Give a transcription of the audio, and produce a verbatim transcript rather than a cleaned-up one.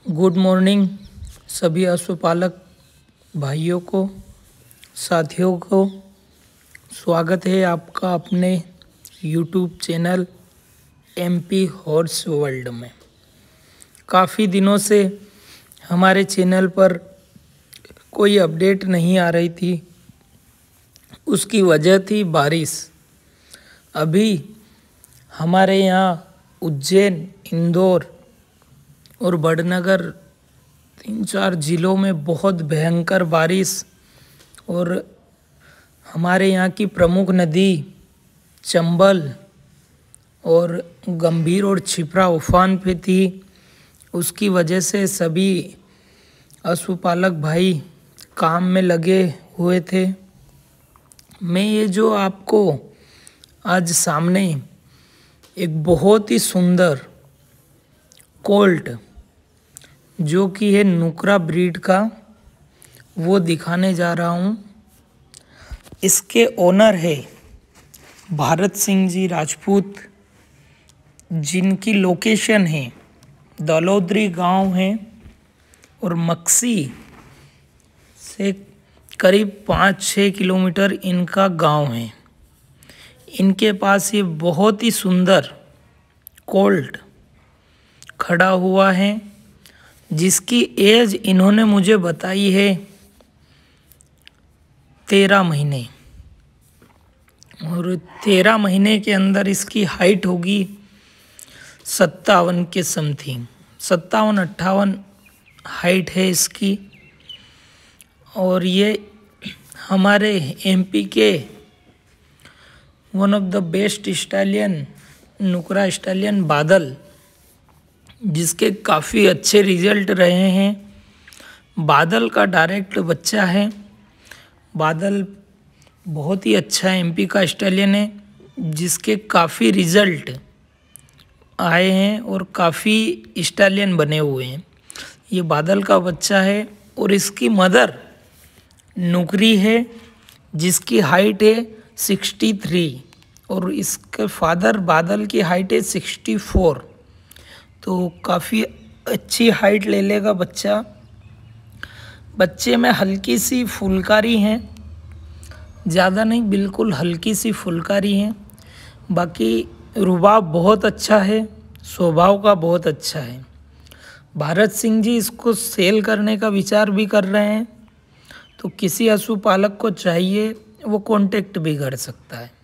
Good morning सभी पशुपालक भाइयों को, साथियों को। स्वागत है आपका अपने YouTube channel MP horse world में। काफ़ी दिनों से हमारे चैनल पर कोई अपडेट नहीं आ रही थी, उसकी वजह थी बारिश। अभी हमारे यहाँ उज्जैन, इंदौर और बड़नगर तीन चार ज़िलों में बहुत भयंकर बारिश और हमारे यहाँ की प्रमुख नदी चंबल और गंभीर और छिपरा उफान पे थी। उसकी वजह से सभी पशुपालक भाई काम में लगे हुए थे। मैं ये जो आपको आज सामने एक बहुत ही सुंदर कोल्ट जो कि है नुकरा ब्रीड का, वो दिखाने जा रहा हूँ। इसके ओनर है भारत सिंह जी राजपूत, जिनकी लोकेशन है दलौदरी गांव है और मक्सी से करीब पाँच छः किलोमीटर इनका गांव है। इनके पास ये बहुत ही सुंदर कोल्ट खड़ा हुआ है, जिसकी एज इन्होंने मुझे बताई है तेरह महीने और तेरह महीने के अंदर इसकी हाइट होगी सत्तावन के समथिंग, सत्तावन अट्ठावन हाइट है इसकी। और ये हमारे एमपी के one of the best stallion Nukra stallion Badal, जिसके काफ़ी अच्छे रिजल्ट रहे हैं। बादल का डायरेक्ट बच्चा है। बादल बहुत ही अच्छा एमपी का स्टालियन है, जिसके काफ़ी रिजल्ट आए हैं और काफ़ी स्टालियन बने हुए हैं। ये बादल का बच्चा है और इसकी मदर नुकरी है, जिसकी हाइट है सिक्सटी थ्री और इसके फादर बादल की हाइट है सिक्सटी फोर। तो काफ़ी अच्छी हाइट ले लेगा बच्चा। बच्चे में हल्की सी फुलकारी हैं, ज़्यादा नहीं, बिल्कुल हल्की सी फुलकारी हैं। बाकी रुबाब बहुत अच्छा है, स्वभाव का बहुत अच्छा है। भारत सिंह जी इसको सेल करने का विचार भी कर रहे हैं, तो किसी पशुपालक को चाहिए वो कांटेक्ट भी कर सकता है।